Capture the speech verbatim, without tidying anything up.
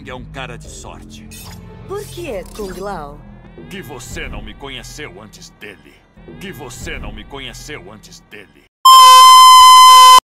Feng é um cara de sorte. Por que, Kung Lao? Que você não me conheceu antes dele. Que você não me conheceu antes dele.